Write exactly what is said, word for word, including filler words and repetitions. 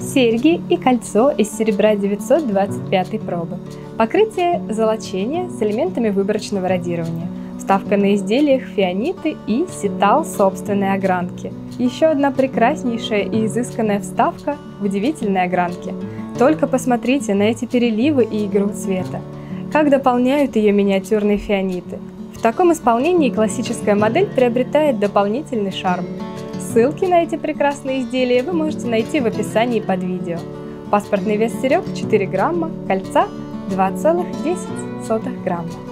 серьги и кольцо из серебра девятьсот двадцать пятой пробы. Покрытие золочения с элементами выборочного радирования. Вставка на изделиях фианиты и ситал собственной огранки. Еще одна прекраснейшая и изысканная вставка в удивительной огранке. Только посмотрите на эти переливы и игру цвета. Как дополняют ее миниатюрные фианиты. В таком исполнении классическая модель приобретает дополнительный шарм. Ссылки на эти прекрасные изделия вы можете найти в описании под видео. Паспортный вес серег четыре грамма, кольца два целых десять сотых грамма.